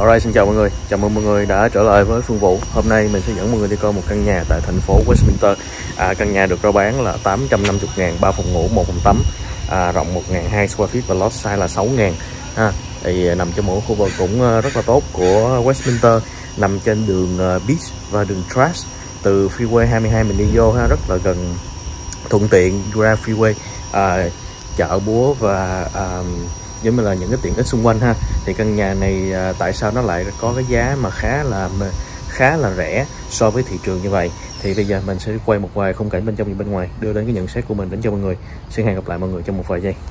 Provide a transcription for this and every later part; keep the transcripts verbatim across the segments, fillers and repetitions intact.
Alright, xin chào mọi người, chào mừng mọi người đã trở lại với Phương Vũ. Hôm nay mình sẽ dẫn mọi người đi coi một căn nhà tại thành phố Westminster. à, Căn nhà được rao bán là tám trăm năm mươi ngàn, ba phòng ngủ, một phòng tắm, à, rộng một nghìn hai trăm square feet và lot size là sáu ngàn. ha. Thì nằm trong một khu vực cũng rất là tốt của Westminster, nằm trên đường Beach và đường Trash. Từ freeway hai mươi hai mình đi vô ha, rất là gần, thuận tiện ra freeway, à, chợ búa và à, giống như là những cái tiện ích xung quanh ha. Thì căn nhà này à, tại sao nó lại có cái giá mà khá là khá là rẻ so với thị trường như vậy, thì bây giờ mình sẽ quay một vài khung cảnh bên trong và bên ngoài, đưa đến cái nhận xét của mình đến cho mọi người. Xin hẹn gặp lại mọi người trong một vài giây.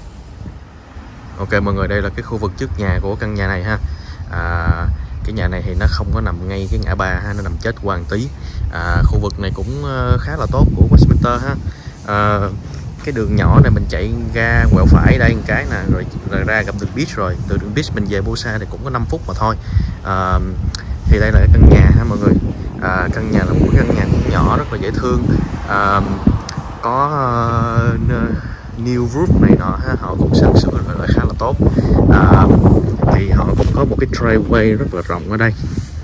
Ok mọi người, đây là cái khu vực trước nhà của căn nhà này ha. à, Cái nhà này thì nó không có nằm ngay cái ngã ba ha, nó nằm chết qua một tí. à, Khu vực này cũng khá là tốt của Westminster ha. à, Cái đường nhỏ này mình chạy ra quẹo phải đây một cái nè, rồi, rồi ra gặp đường Beach, rồi từ đường Beach mình về Busa thì cũng có năm phút mà thôi. à, Thì đây là cái căn nhà ha mọi người. à, Căn nhà là một căn nhà cũng nhỏ, rất là dễ thương. à, Có uh, new roof này nọ ha, họ cũng sửa sửa lại khá là tốt. à, Thì họ cũng có một cái driveway rất là rộng ở đây,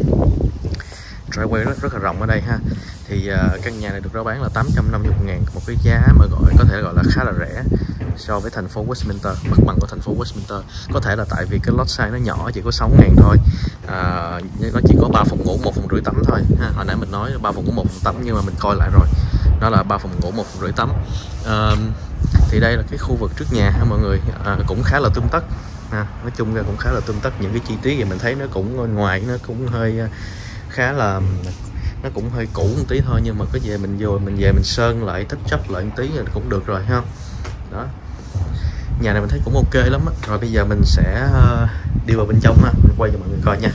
driveway rất, rất là rộng ở đây ha. Thì uh, căn nhà này được rao bán là tám trăm năm mươi ngàn, một cái giá mà gọi có thể gọi là khá là rẻ so với thành phố Westminster, mặt bằng của thành phố Westminster. Có thể là tại vì cái lot size nó nhỏ, chỉ có sáu ngàn thôi. à, Nó chỉ có ba phòng ngủ, một phòng rưỡi tắm thôi ha. Hồi nãy mình nói ba phòng ngủ, một phòng tắm, nhưng mà mình coi lại rồi, nó là ba phòng ngủ, một phòng rưỡi tắm. à, Thì đây là cái khu vực trước nhà ha mọi người. à, Cũng khá là tươm tất ha. Nói chung ra cũng khá là tươm tất, những cái chi tiết thì mình thấy nó cũng ngoài nó cũng hơi khá là, nó cũng hơi cũ một tí thôi, nhưng mà có về mình vô mình về mình sơn lại, thích chấp lại một tí là cũng được rồi ha. Đó, nhà này mình thấy cũng ok lắm á. Rồi bây giờ mình sẽ đi vào bên trong ha, mình quay cho mọi người coi nha.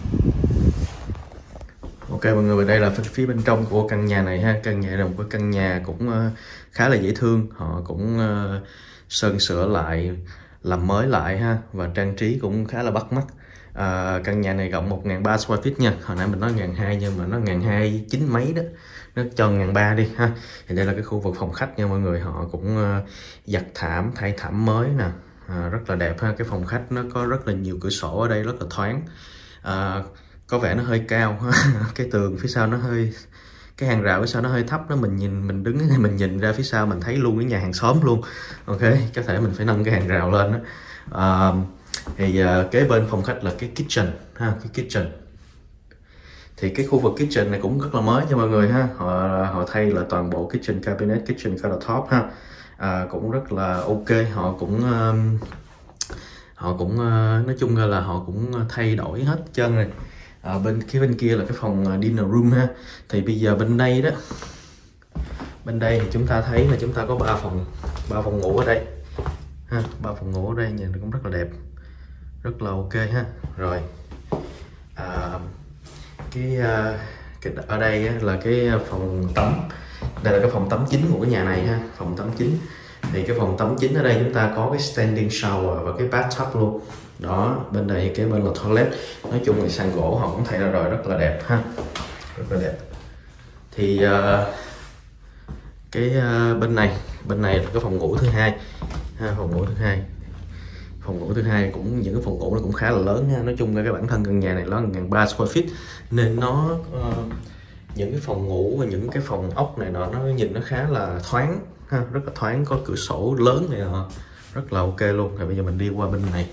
Ok mọi người, đây là phía bên trong của căn nhà này ha. Căn nhà là một cái căn nhà cũng khá là dễ thương, họ cũng sơn sửa lại, làm mới lại ha, và trang trí cũng khá là bắt mắt. À, căn nhà này rộng một nghìn ba trăm square feet nha. Hồi nãy mình nói một nghìn hai trăm nhưng mà nó một nghìn hai trăm chín mấy đó, nó cho một nghìn ba trăm đi ha. Thì đây là cái khu vực phòng khách nha mọi người. Họ cũng uh, giặt thảm, thay thảm mới nè, à, rất là đẹp ha. Cái phòng khách nó có rất là nhiều cửa sổ ở đây, rất là thoáng. à, Có vẻ nó hơi cao cái tường phía sau nó hơi, cái hàng rào phía sau nó hơi thấp đó. Mình nhìn, mình đứng mình nhìn ra phía sau mình thấy luôn cái nhà hàng xóm luôn. Ok, có thể mình phải nâng cái hàng rào lên đó. à, Thì uh, kế bên phòng khách là cái kitchen ha, cái kitchen. Thì cái khu vực kitchen này cũng rất là mới cho mọi người ha. Họ họ thay là toàn bộ kitchen cabinet, kitchen countertop ha. À, cũng rất là ok. Họ cũng uh, họ cũng uh, nói chung là họ cũng thay đổi hết trơn rồi. À, bên cái bên kia là cái phòng dinner room ha. Thì bây giờ bên đây đó, bên đây thì chúng ta thấy là chúng ta có ba phòng, ba phòng ngủ ở đây ha, ba phòng ngủ ở đây, nhìn cũng rất là đẹp, rất là ok ha. Rồi à, cái, cái ở đây á, là cái phòng tắm. Đây là cái phòng tắm chính của cái nhà này ha, phòng tắm chính. Thì cái phòng tắm chính ở đây chúng ta có cái standing shower và cái bathtub luôn đó. Bên đây cái bên là toilet. Nói chung là sàn gỗ họ cũng thay ra rồi, rất là đẹp ha, rất là đẹp. Thì uh, cái uh, bên này bên này là cái phòng ngủ thứ hai ha, phòng ngủ thứ hai phòng ngủ thứ hai cũng, những cái phòng ngủ nó cũng khá là lớn ha. Nói chung là cái bản thân căn nhà này nó một nghìn ba trăm square feet nên nó uh, những cái phòng ngủ và những cái phòng ốc này nọ nó nhìn nó khá là thoáng ha, rất là thoáng, có cửa sổ lớn này nọ, rất là ok luôn. Rồi bây giờ mình đi qua bên này,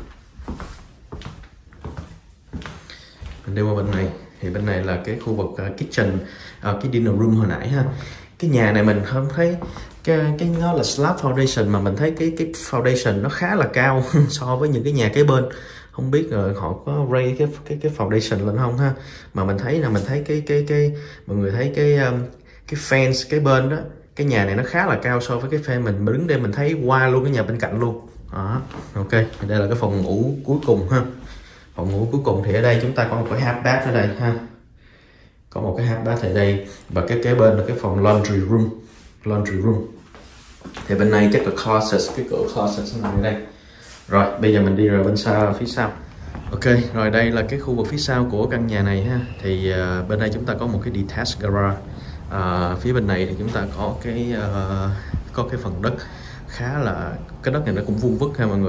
mình đi qua bên này thì bên này là cái khu vực uh, kitchen, uh, cái dinner room hồi nãy ha. Cái nhà này mình không thấy cái cái nó là slab foundation, mà mình thấy cái cái foundation nó khá là cao so với những cái nhà kế bên. Không biết rồi họ có raise cái cái cái foundation lên không ha. Mà mình thấy là mình thấy cái cái cái mọi người thấy cái um, cái fence cái bên đó, cái nhà này nó khá là cao so với cái fan mình. Mình đứng đây mình thấy qua luôn cái nhà bên cạnh luôn đó. Ok, đây là cái phòng ngủ cuối cùng ha. Phòng ngủ cuối cùng thì ở đây chúng ta có một cái half bath ở đây ha, có một cái half bath ở đây, và cái kế bên là cái phòng laundry room, laundry room. Thì bên này chắc là closet, cái cửa closet nằm ở đây. Rồi bây giờ mình đi ra bên sau, phía sau. Ok, rồi đây là cái khu vực phía sau của căn nhà này ha. Thì uh, bên đây chúng ta có một cái detached garage. uh, Phía bên này thì chúng ta có cái uh, có cái phần đất khá là, cái đất này nó cũng vuông vức ha mọi người,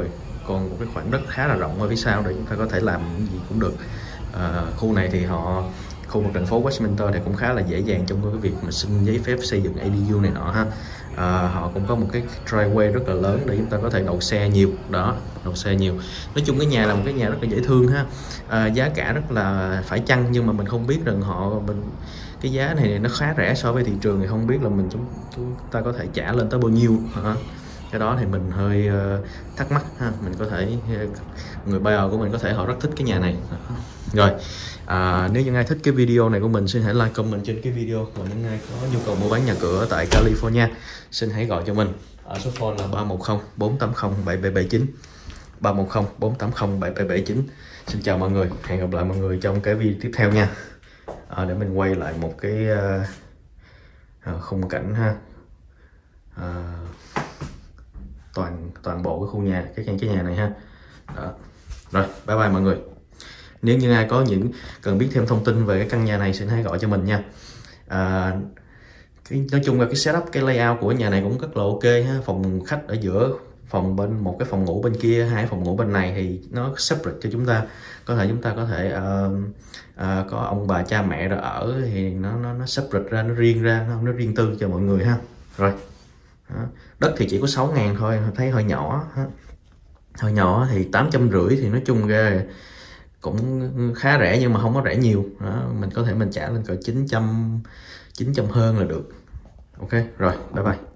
còn một cái khoảng đất khá là rộng ở phía sau để chúng ta có thể làm gì cũng được. À, khu này thì họ khu vực thành phố Westminster thì cũng khá là dễ dàng trong cái việc mà xin giấy phép xây dựng A D U này nọ ha. À, họ cũng có một cái driveway rất là lớn để chúng ta có thể đậu xe nhiều đó, đậu xe nhiều. Nói chung cái nhà là một cái nhà rất là dễ thương ha. À, giá cả rất là phải chăng, nhưng mà mình không biết rằng họ mình cái giá này nó khá rẻ so với thị trường thì không biết là mình chúng, chúng ta có thể trả lên tới bao nhiêu hả? Cái đó thì mình hơi uh, thắc mắc ha. Mình có thể uh, người buyer của mình có thể họ rất thích cái nhà này rồi. À, nếu như ai thích cái video này của mình xin hãy like comment trên cái video, và những ai có nhu cầu mua bán nhà cửa tại California xin hãy gọi cho mình ở số phone là ba một không bốn tám không bảy bảy bảy chín, ba một không bốn tám không bảy bảy bảy chín. Xin chào mọi người, hẹn gặp lại mọi người trong cái video tiếp theo nha. À, để mình quay lại một cái uh, khung cảnh ha. À, toàn toàn bộ cái khu nhà, cái cái nhà này ha. Đó. Rồi, bye bye mọi người. Nếu như ai có những cần biết thêm thông tin về cái căn nhà này xin hãy gọi cho mình nha. À, cái, nói chung là cái setup, cái layout của nhà này cũng rất là ok ha. Phòng khách ở giữa, phòng bên một cái phòng ngủ bên kia, hai phòng ngủ bên này thì nó separate cho chúng ta. Có thể chúng ta có thể uh, uh, có ông bà cha mẹ rồi ở thì nó nó nó separate ra, nó riêng ra, nó, nó riêng tư cho mọi người ha. Rồi. Đó. Đất thì chỉ có sáu ngàn thôi, thấy hơi nhỏ ha. Hơi nhỏ thì tám trăm rưỡi thì nói chung ra cũng khá rẻ nhưng mà không có rẻ nhiều. Đó. Mình có thể mình trả lên cỡ chín trăm, chín trăm hơn là được. Ok rồi, bye bye.